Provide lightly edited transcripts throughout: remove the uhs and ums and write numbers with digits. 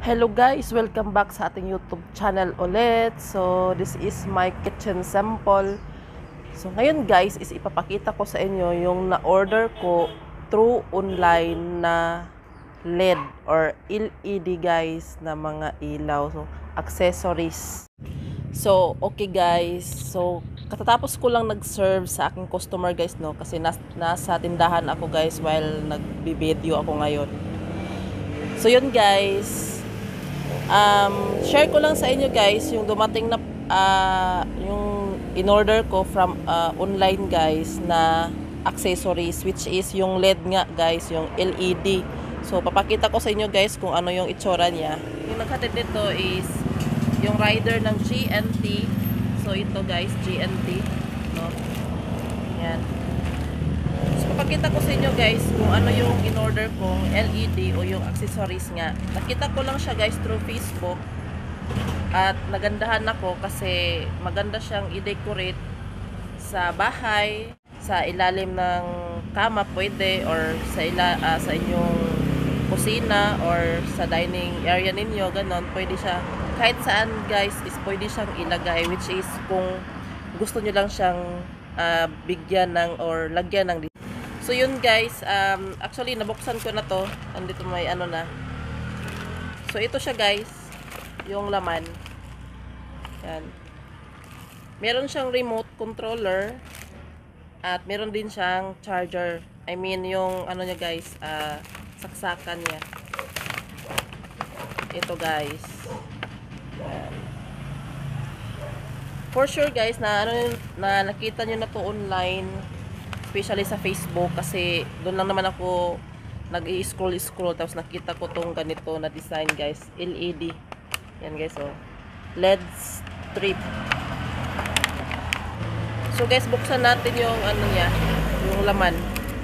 Hello guys, welcome back sa ating YouTube channel ulit. So, this is my kitchen sample. So, ngayon guys, is ipapakita ko sa inyo yung na-order ko through online na LED or LED guys na mga ilaw. So, accessories. So, okay guys. So, katatapos ko lang nag-serve sa aking customer guys, no? Kasi nasa tindahan ako guys while nagbi-video ako ngayon. So, yun guys. Share ko lang sa inyo guys yung dumating na yung in-order ko from online guys na accessories, which is yung LED nga guys, yung LED. So papakita ko sa inyo guys kung ano yung itsura niya. Yung naghatid nito is yung rider ng GNT. So ito guys, GNT, no? Yan. So papakita ko sa inyo guys kung ano yung in-order kong LED o yung accessories nga. Nakita ko lang siya guys through Facebook at nagandahan ako kasi maganda siyang i-decorate sa bahay, sa ilalim ng kama pwede, or sa inyong kusina or sa dining area ninyo, ganon. Pwede siya kahit saan guys, is pwede siyang ilagay, which is kung gusto nyo lang siyang bigyan ng or lagyan ng. So yun guys, actually nabuksan ko na to. Andito may ano na. So ito siya guys, yung laman. Yan. Meron siyang remote controller at meron din siyang charger. I mean yung ano niya guys, saksakan niya. Ito guys. Yan. For sure guys, na nakita niyo na to online, especially sa Facebook, kasi doon lang naman ako nag-i-scroll tapos nakita ko tong ganito na design guys, LED. Yan guys, oh. LED strip. So guys, buksan natin yung ano niya, yung laman.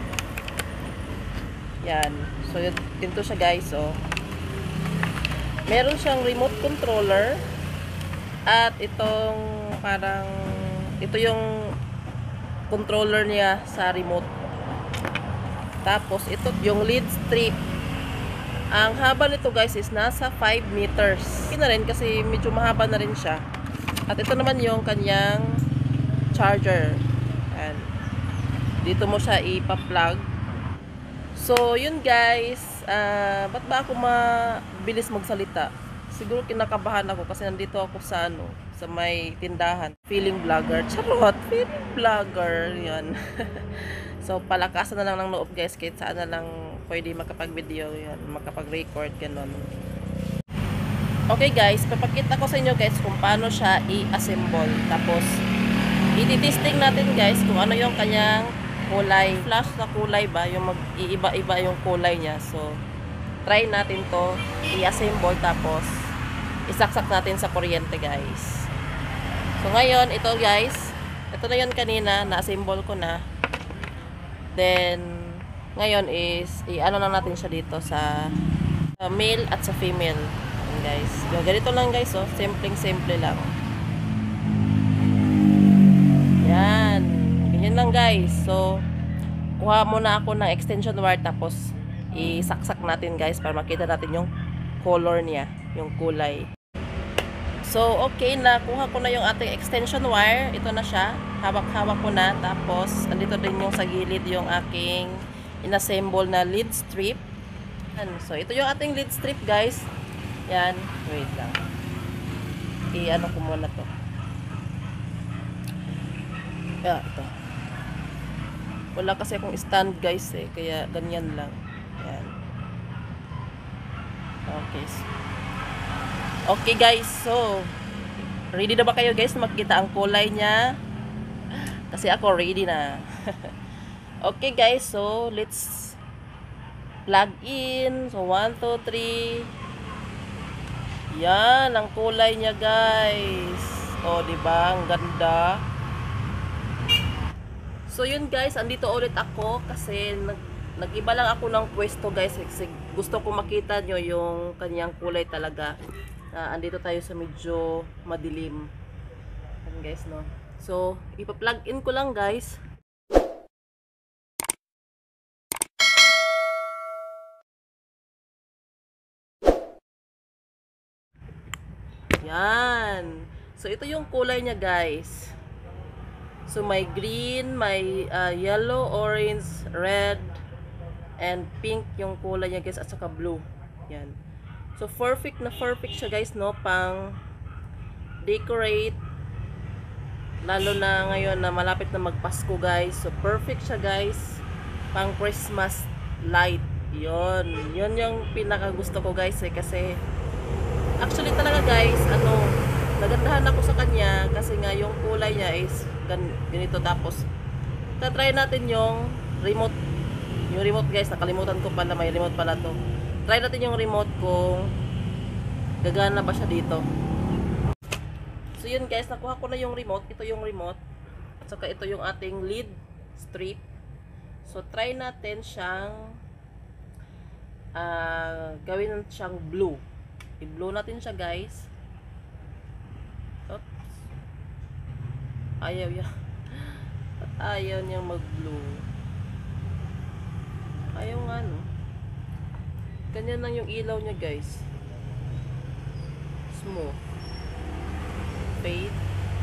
Yan. So dito siya guys, oh. Meron siyang remote controller at itong parang ito yung controller niya sa remote. Tapos ito yung LED strip. Ang haba nito guys is nasa 5 meters. Hindi na rin kasi medyo mahaba na rin siya. At ito naman yung kanyang charger. Ayan. Dito mo siya ipa-plug. So yun guys, ba't ba ako mabilis magsalita? Siguro kinakabahan ako kasi nandito ako sa sa may tindahan. Feeling vlogger. Charot! Feeling vlogger. Yan. So, palakasan na lang ng loob guys. Kahit saan na lang pwede makapag-video. Yan. Makapag-record. Ganon. Okay guys. Papakita ko sa inyo guys kung paano siya i-assemble. Tapos, i-testing natin guys kung ano yung kanyang kulay. Flash na kulay ba? Yung mag-iiba-iba yung kulay niya. So, try natin to i-assemble. Tapos, isaksak natin sa kuryente guys. So ngayon, ito guys, ito na yun kanina, na-assemble ko na. Then ngayon is i-ano na natin siya dito sa male at sa female. Yan guys, yung ganito lang guys, oh, simple lang. Yan, ganyan lang guys. So kuha muna ako ng extension wire, tapos isaksak natin guys para makita natin yung color niya, yung kulay. So, okay, nakuha ko na yung ating extension wire. Ito na siya. Hawak-hawak ko na. Tapos, andito din yung sa gilid yung aking inassemble na lead strip. So, ito yung ating lead strip, guys. Yan. Wait lang. I-ano ko muna to. Ito. Wala kasi akong stand, guys, eh. Kaya, ganyan lang. Yan. Okay. Okay guys, so ready na ba kayo guys na makita ang kulay niya? Kasi ako ready na. Okay guys, so let's plug in. So 1, 2, 3. Yan ang kulay niya guys. Oh, di ba? Ang ganda. So yun guys, andito ulit ako kasi nag-iba lang ako ng pwesto guys. Kasi gusto ko makita nyo yung kanyang kulay talaga. Andito tayo sa medyo madilim. Yan guys, no. So, ipa-plug in ko lang guys. Yan. So, ito yung kulay niya, guys. So, may green, may yellow, orange, red, and pink yung kulay niya, guys, at saka blue. Yan. So, perfect na perfect siya, guys, no? Pang decorate. Lalo na ngayon na malapit na magpasko, guys. So, perfect siya, guys. Pang Christmas light. Yun. Yun yung pinaka gusto ko, guys, eh. Kasi, actually talaga, guys, nagandahan ako sa kanya kasi nga yung kulay niya is ganito. Tapos try natin yung remote, guys, nakalimutan ko pala, may remote pala to. Try natin yung remote kung gagana ba siya dito. So yun, guys, nakuha ko na yung remote. Ito yung remote at saka ito yung ating lead strip. So try natin siyang gawin siyang blue. I-blue natin siya, guys. Oops. Ayaw niyang mag-blue. Ayaw nga, no? Ganyan lang yung ilaw niya, guys. Smooth. Fade.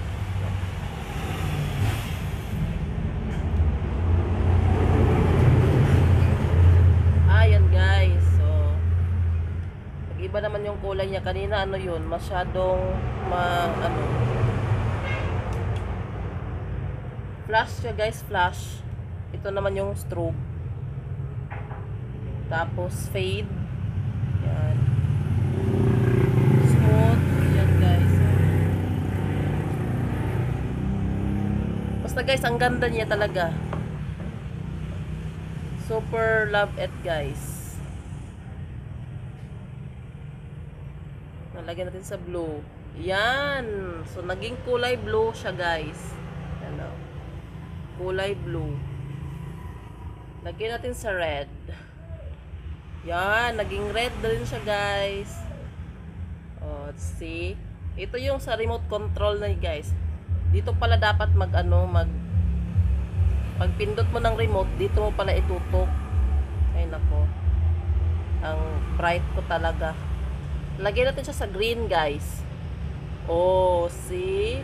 Ayan, guys. So, iba naman yung kulay niya. Kanina, yun, masyadong flash siya, guys, flash. Ito naman yung strobe. Tapos fade. Yan. Smooth. Yan, guys. Basta, guys, ang ganda niya talaga. Super love it, guys. Nalagyan natin sa blue. Yan. So, naging kulay blue siya, guys. Ano? Kulay blue. Lagyan natin sa red. Yan. Naging red din siya, guys. Oh, see? Ito yung sa remote control na, guys. Dito pala dapat pag pindot mo ng remote, dito mo pala itutok. Ay, nako. Ang bright ko talaga. Lagyan natin siya sa green, guys. Oh, see?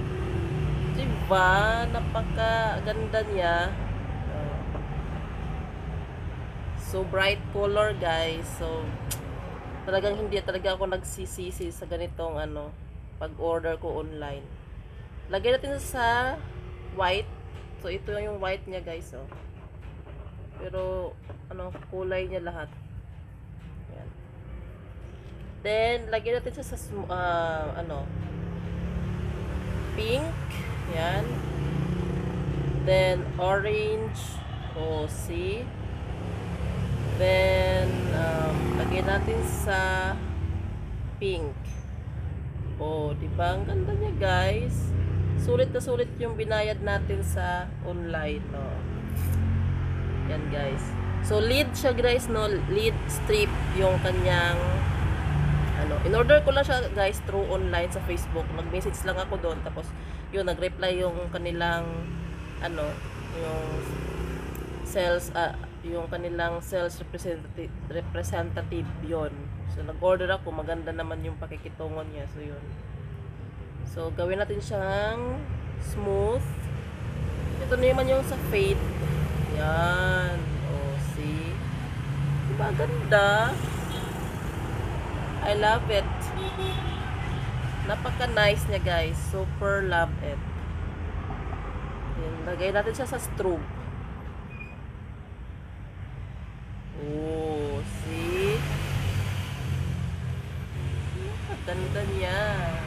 Diba? Napaka-ganda niya. So, bright color, guys. So, talagang hindi talaga ako nagsisisi sa ganitong pag-order ko online. Lagyan natin sa white. So, ito yung white niya, guys, oh. Pero, kulay niya lahat. Yan. Then, lagyan natin siya sa, pink. Yan. Then, orange. Oh, see? Then, lagyan natin sa pink. Oh, diba? Ang ganda niya, guys. Sulit na sulit yung binayad natin sa online, no? Yan, guys. So, lead siya, guys, no? Lead strip yung kanyang, in-order ko lang siya, guys, through online sa Facebook. Nag-message lang ako doon. Tapos, yun, nag-reply yung kanilang, yung sales, yung kanilang sales representative yun. So, nag-order ako. Maganda naman yung pakikitungon niya. So, yun. So, gawin natin siyang smooth. Ito naman yung sa fade. Yan. Oh, see? Diba ganda? I love it. Napaka-nice niya, guys. Super love it. Yan. Lagay natin siya sa strobe. Oh, see? Ganda niya.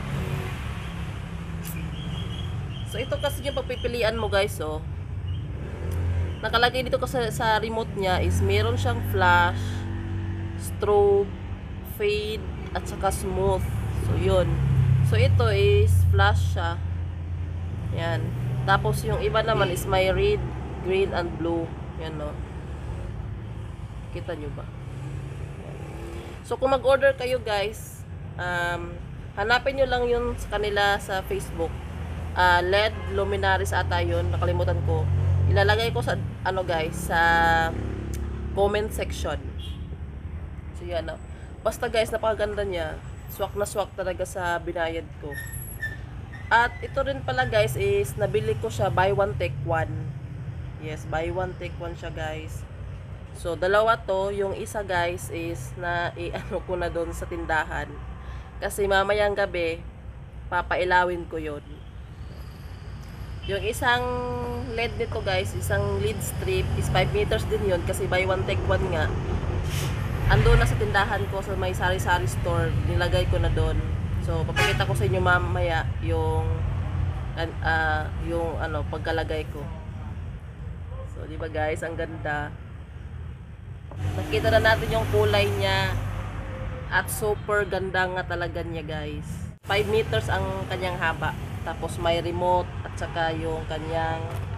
So, ito kasi yung pagpipilian mo, guys, oh. Nakalagay dito kasi sa remote niya is meron siyang flash, strobe, fade, at saka smooth. So, yun. So, ito is flash siya. Yan. Tapos, yung iba naman is may red, green, and blue. Yan, no. Kita nyo ba? Yan. So, kung mag-order kayo, guys, hanapin nyo lang yun sa kanila sa Facebook. LED luminaries ata yun, nakalimutan ko. Ilalagay ko sa guys, sa comment section. So yan, basta, guys, napakaganda niya. swak na swak talaga sa binayad ko. At ito rin pala guys is nabili ko siya buy one take one. Yes, buy one take one siya guys. So dalawa to, yung isa guys is na i-ano ko na doon sa tindahan. Kasi mamayang gabi papailawin ko 'yon. Yung isang LED nito guys, isang lead strip is 5 meters din yun kasi buy one take one nga. Ando na sa tindahan ko sa may sari-sari store, nilagay ko na doon. So papakita ko sa inyo mamaya yung pagkalagay ko. So di ba guys, ang ganda. Nakita na natin yung kulay niya at super ganda nga talaga niya guys. 5 meters ang kanyang haba. Tapos may remote at saka yung kanyang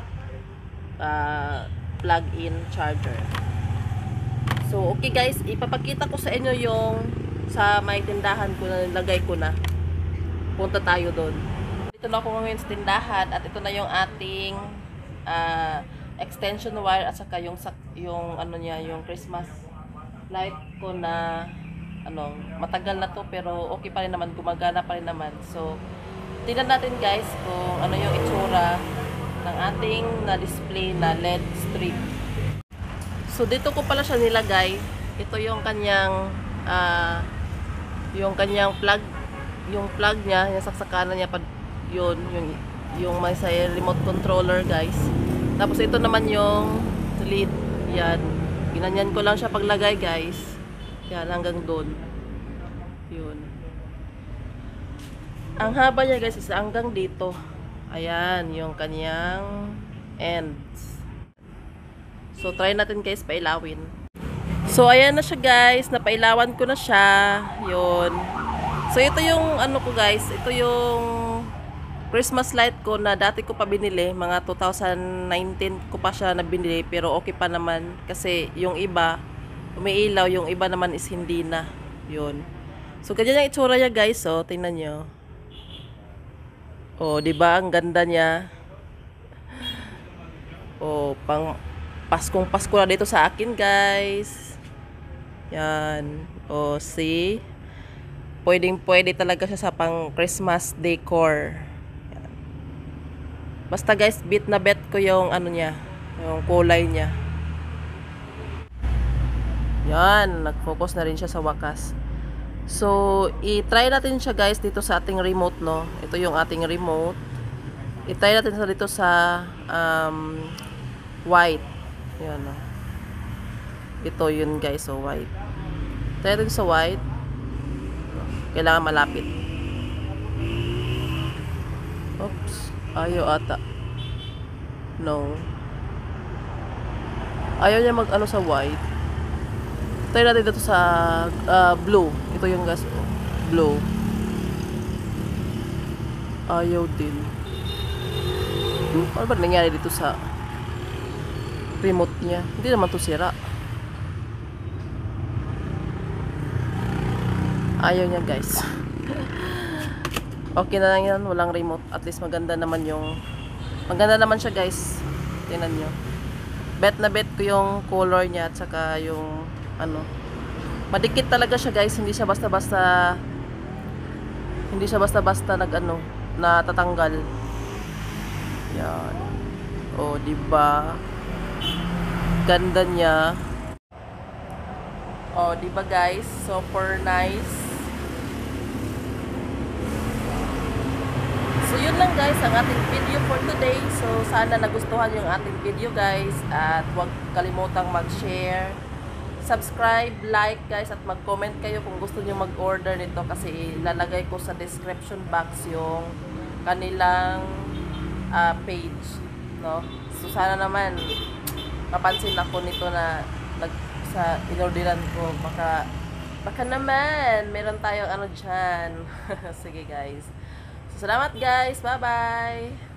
plug-in charger. So okay guys, ipapakita ko sa inyo yung sa may tindahan ko na nilagay ko na. Punta tayo doon. Dito na ako ngayon sa tindahan at ito na yung ating extension wire at saka yung ano niya, yung Christmas light ko na matagal na to pero okay pa rin naman, gumagana pa rin naman. So tingnan natin guys kung ano yung itsura ng ating na-display na LED strip. So dito ko pala siya nilagay. Ito yung kanyang plug, yung plug niya, yung saksakanan niya yung may sa remote controller guys. Tapos ito naman yung lead. Yan. Ginanyan ko lang siya paglagay guys. Yan hanggang doon. Yun. Ang haba niya guys is hanggang dito. Ayan, yung kanyang ends. So, try natin guys pailawin. So, ayan na siya guys. Napailawan ko na siya. Yun. So, ito yung ano ko guys. Ito yung Christmas light ko na dati ko pa binili. Mga 2019 ko pa siya nabinili. Pero okay pa naman. Kasi yung iba, umiilaw. Yung iba naman is hindi na. Yun. So, ganyan yung itsura niya guys. So, tingnan nyo. Oh, 'di ba ang ganda niya? Oh, pang Paskong Pasko na dito sa akin, guys. Yan. Oh, see? Pwedeng-pwede talaga siya sa pang Christmas decor. Yan. Basta guys, bet na bet ko yung ano niya, yung kulay niya. Yan, nag-focus na rin siya sa wakas. So, i-try natin siya guys dito sa ating remote, no? Ito yung ating remote. I-try natin sa dito sa white. Yan, no? Ito yun guys, so white. Try natin sa white. Kailangan malapit. Oops. Ayaw ata. No. Ayaw niya mag-ano sa white. Try natin dito sa blue. Ito yung gas ko. Blue. Ayaw din. Ano ba nangyari dito sa remote niya? Hindi naman to sira. Ayaw niya guys. Okay na lang yan. Walang remote. At least maganda naman siya guys. Tingnan nyo. Bet na bet ko yung color niya at saka yung madikit talaga siya guys, hindi siya basta-basta natatanggal. Yan. Oh, di ba? Ganda niya. Oh, di ba guys? Super nice. So, yun lang guys ang ating video for today. So, sana nagustuhan yung ating video guys at huwag kalimutang mag-share, subscribe, like guys, at mag-comment kayo kung gusto niyo mag-order nito kasi ilalagay ko sa description box yung kanilang page, no? So sana naman mapansin ako nito na sa inorderan ko, baka naman meron tayong ano diyan. Sige guys. So, salamat guys. Bye-bye.